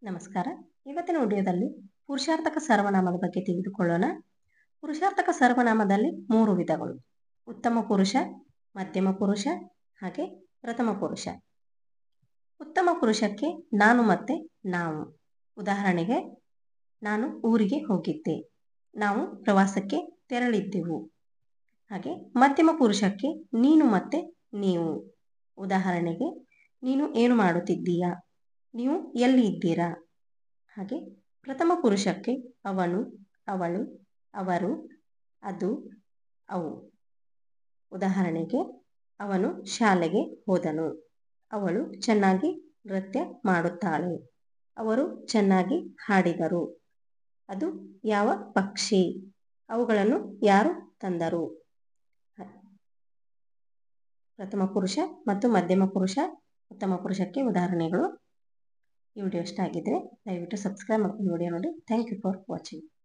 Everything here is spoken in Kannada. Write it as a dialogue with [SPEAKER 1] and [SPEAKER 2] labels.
[SPEAKER 1] ನಮಸ್ಕಾರ. ಇವತ್ತಿನ ವಿಡಿಯೋದಲ್ಲಿ ಪುರುಷಾರ್ಥಕ ಸರ್ವನಾಮದ ಬಗ್ಗೆ ತಿಳಿದುಕೊಳ್ಳೋಣ. ಪುರುಷಾರ್ಥಕ ಸರ್ವನಾಮದಲ್ಲಿ 3 ವಿಧಗಳು: ಉತ್ತಮ ಪುರುಷ, ಮಧ್ಯಮ ಪುರುಷ ಹಾಗೆ ಪ್ರಥಮ ಪುರುಷ. ಉತ್ತಮ ಪುರುಷಕ್ಕೆ ನಾನು ಮತ್ತೆ ನಾವು. ಉದಾಹರಣೆಗೆ, ನಾನು ಊರಿಗೆ ಹೋಗಿದ್ದೆ, ನಾವು ಪ್ರವಾಸಕ್ಕೆ ತೆರಳಿದ್ದೆವು. ಹಾಗೆ ಮಧ್ಯಮ ಪುರುಷಕ್ಕೆ ನೀನು ಮತ್ತೆ ನೀವು. ಉದಾಹರಣೆಗೆ, ನೀನು ಏನು ಮಾಡುತ್ತಿದ್ದೀಯಾ, ನೀವು ಎಲ್ಲಿ ಇದ್ದೀರಾ. ಹಾಗೆ ಪ್ರಥಮ ಪುರುಷಕ್ಕೆ ಅವನು, ಅವಳು, ಅವರು, ಅದು, ಅವು. ಉದಾಹರಣೆಗೆ, ಅವನು ಶಾಲೆಗೆ ಹೋದನು, ಅವಳು ಚೆನ್ನಾಗಿ ನೃತ್ಯ ಮಾಡುತ್ತಾಳೆ, ಅವರು ಚೆನ್ನಾಗಿ ಹಾಡಿದರು, ಅದು ಯಾವ ಪಕ್ಷಿ, ಅವುಗಳನ್ನು ಯಾರು ತಂದರು. ಪ್ರಥಮ ಪುರುಷ ಮತ್ತು ಮಧ್ಯಮ ಪುರುಷ, ಉತ್ತಮ ಪುರುಷಕ್ಕೆ ಉದಾಹರಣೆಗಳು. ಈ ವಿಡಿಯೋ ಇಷ್ಟ ಆಗಿದ್ರೆ ದಯವಿಟ್ಟು ಸಬ್ಸ್ಕ್ರೈಬ್ ಮಾಡ್ಕೊಂಡು ವಿಡಿಯೋ ನೋಡಿ. Thank you for watching.